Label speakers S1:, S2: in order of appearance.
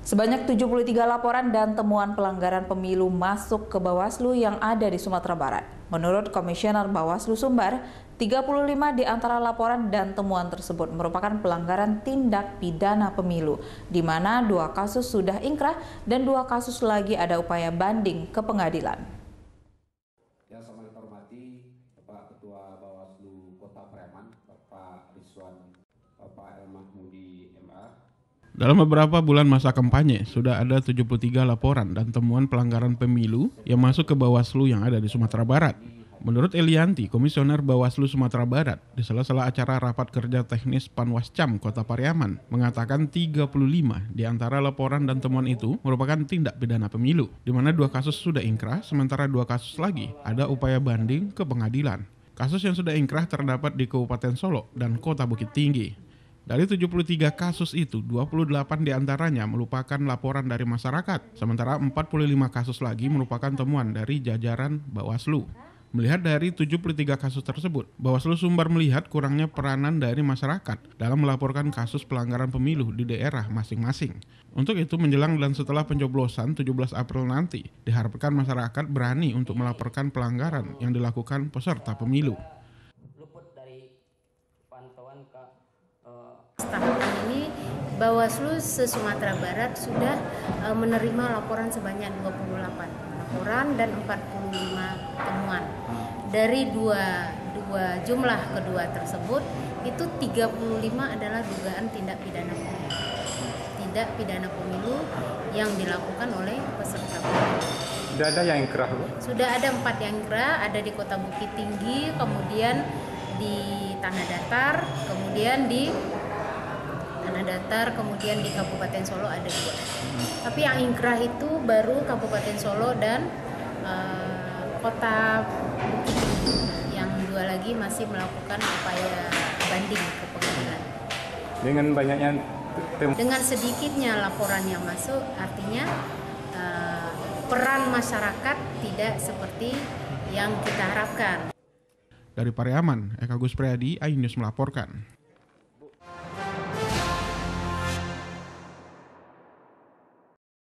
S1: Sebanyak 73 laporan dan temuan pelanggaran pemilu masuk ke Bawaslu yang ada di Sumatera Barat. Menurut Komisioner Bawaslu Sumbar, 35 di antara laporan dan temuan tersebut merupakan pelanggaran tindak pidana pemilu, di mana 2 kasus sudah ingkrah dan 2 kasus lagi ada upaya banding ke pengadilan.
S2: Yang sama kita hormati Bapak Ketua Bawaslu Kota Pariaman, Bapak Rizwan, Bapak El Mahmudi MA.
S3: Dalam beberapa bulan masa kampanye, sudah ada 73 laporan dan temuan pelanggaran pemilu yang masuk ke Bawaslu yang ada di Sumatera Barat. Menurut Elianti, Komisioner Bawaslu Sumatera Barat, di sela-sela acara rapat kerja teknis Panwascam Kota Pariaman, mengatakan 35 di antara laporan dan temuan itu merupakan tindak pidana pemilu, di mana 2 kasus sudah ingkrah, sementara 2 kasus lagi ada upaya banding ke pengadilan. Kasus yang sudah ingkrah terdapat di Kabupaten Solo dan Kota Bukit Tinggi. Dari 73 kasus itu, 28 diantaranya merupakan laporan dari masyarakat, sementara 45 kasus lagi merupakan temuan dari jajaran Bawaslu. Melihat dari 73 kasus tersebut, Bawaslu Sumbar melihat kurangnya peranan dari masyarakat dalam melaporkan kasus pelanggaran pemilu di daerah masing-masing. Untuk itu, menjelang dan setelah pencoblosan 17 April nanti, diharapkan masyarakat berani untuk melaporkan pelanggaran yang dilakukan peserta pemilu.
S4: Tahapan ini Bawaslu se-Sumatera Barat sudah menerima laporan sebanyak 28 laporan dan 45 temuan. Dari dua jumlah kedua tersebut, itu 35 adalah dugaan tindak pidana pemilu. Tindak pidana pemilu yang dilakukan oleh peserta pemilu.
S5: Sudah ada yang ingkrah, Bu?
S4: Sudah ada 4 yang ingkrah, ada di Kota Bukit Tinggi, kemudian di Tanah Datar, kemudian di kemudian di Kabupaten Solo ada 2. Tapi yang ingkrah itu baru Kabupaten Solo dan Kota Bukit Tinggi. Yang 2 lagi masih melakukan upaya banding ke pengadilan. Dengan sedikitnya laporan yang masuk, artinya peran masyarakat tidak seperti yang kita harapkan.
S3: Dari Pariaman, Eka Gus Priadi, iNews melaporkan.